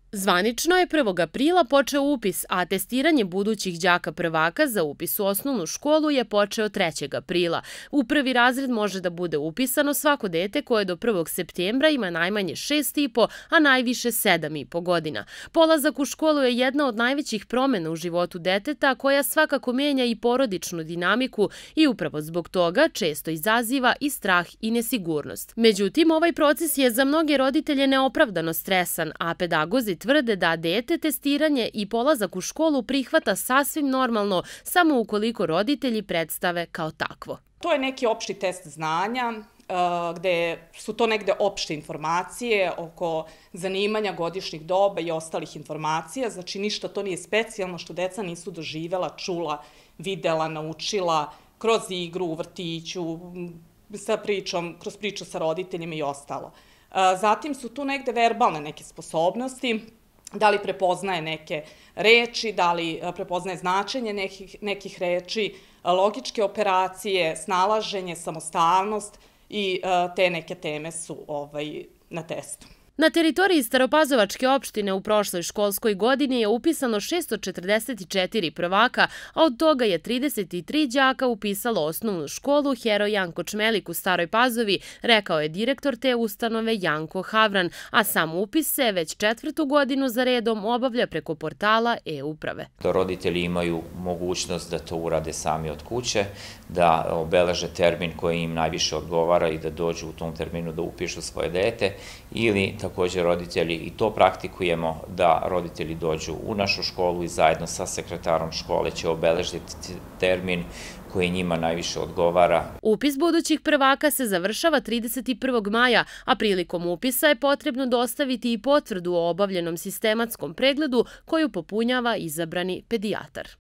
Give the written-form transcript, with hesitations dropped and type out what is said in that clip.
Zvanično je 1. aprila počeo upis, a testiranje budućih đaka prvaka za upis u osnovnu školu je počeo 3. aprila. U prvi razred može da bude upisano svako dete koje do 1. septembra ima najmanje 6,5, a najviše 7,5 godina. Polazak u školu je jedna od najvećih promena u životu deteta koja svakako menja i porodičnu dinamiku i upravo zbog toga često izaziva i strah i nesigurnost. Međutim, ovaj proces je za mnoge roditelje neopravdano stresan, a pedagozi tvrde da dete testiranje i polazak u školu prihvata sasvim normalno samo ukoliko roditelji predstave kao takvo. To je neki opšti test znanja, gde su to negde opšte informacije oko zanimanja, godišnjih doba i ostalih informacija. Znači ništa to nije specijalno što deca nisu doživela, čula, videla, naučila kroz igru u vrtiću, kroz priču sa roditeljima i ostalo. Zatim su tu negde verbalne neke sposobnosti, da li prepoznaje neke reči, da li prepoznaje značenje nekih reči, logičke operacije, snalaženje, samostalnost i te neke teme su na testu. Na teritoriji Staropazovačke opštine u prošloj školskoj godini je upisano 644 prvaka, a od toga je 33 đaka upisalo osnovnu školu Heroj Janko Čmelik u Staroj Pazovi, rekao je direktor te ustanove Janko Havran, a sam upis se već 4. godinu za redom obavlja preko portala e-uprave. Roditelji imaju mogućnost da to urade sami od kuće, da obeleže termin koji im najviše odgovara i da dođu u tom terminu da upišu svoje dete, ili također roditelji, i to praktikujemo, da roditelji dođu u našu školu i zajedno sa sekretarom škole će obeležiti termin koji njima najviše odgovara. Upis budućih prvaka se završava 31. maja, a prilikom upisa je potrebno dostaviti i potvrdu o obavljenom sistematskom pregledu koju popunjava izabrani pedijatar.